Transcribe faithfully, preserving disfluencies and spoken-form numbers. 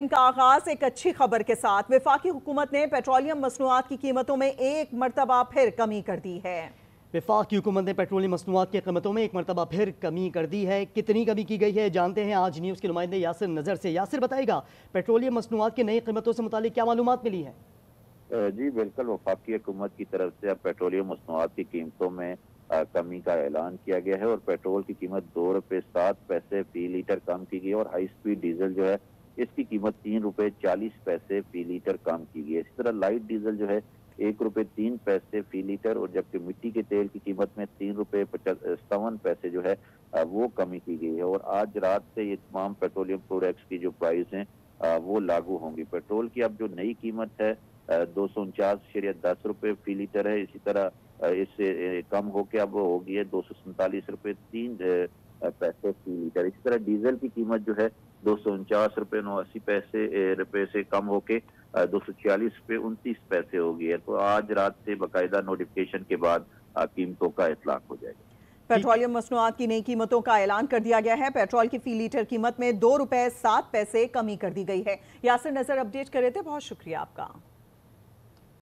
का आगाज एक अच्छी खबर के साथ। वफाकी हुकूमत ने पेट्रोलियम मसनूआत की कीमतों में एक मरतबा फिर कमी कर दी है। वफाकी हुकूमत ने पेट्रोलियम मसनूआत की कीमतों में एक मरतबा फिर कमी कर दी है। कितनी कमी की गई है जानते हैं आज न्यूज़ के नुमाइंदे यासिर नज़र से। यासिर बताएगा पेट्रोलियम मसनूआत की नई कीमतों से मुतालिक क्या मालूमात मिली है? जी बिल्कुल, वफाकी हुकूमत की तरफ से अब पेट्रोलियम मसनूआत की कीमतों में आ, कमी का ऐलान किया गया है और पेट्रोल की कीमत दो रुपये सात पैसे फी लीटर कम की गई है और हाई स्पीड डीजल जो है इसकी कीमत तीन रुपये चालीस पैसे फी लीटर कम की गई है। इसी तरह लाइट डीजल जो है एक रुपये तीन पैसे फी लीटर और जबकि मिट्टी के तेल की कीमत में तीन रुपये सत्तावन पैसे जो है आ, वो कमी की गई है। और आज रात से ये तमाम पेट्रोलियम प्रोडक्ट्स की जो प्राइस हैं आ, वो लागू होंगी। पेट्रोल की अब जो नई कीमत है दो सौ उनचास शरिया दस रुपये फी लीटर है। इसी तरह इससे कम होकर अब होगी है दो सौ सैंतालीस रुपये तीन पैसे फी लीटर। इसी तरह डीजल की कीमत जो है दो सौ उनचास रुपये नवासी पैसे रुपये से कम होके दो सौ छियालीस रुपये उनतीस पैसे हो गई है। तो आज रात से बाकायदा नोटिफिकेशन के बाद कीमतों का इतलाक हो जाएगा। पेट्रोलियम मसनूआत की नई कीमतों का ऐलान कर दिया गया है। पेट्रोल की फी लीटर कीमत में दो रुपए सात पैसे कमी कर दी गई है। यासिर नजर अपडेट कर रहे थे, बहुत शुक्रिया आपका।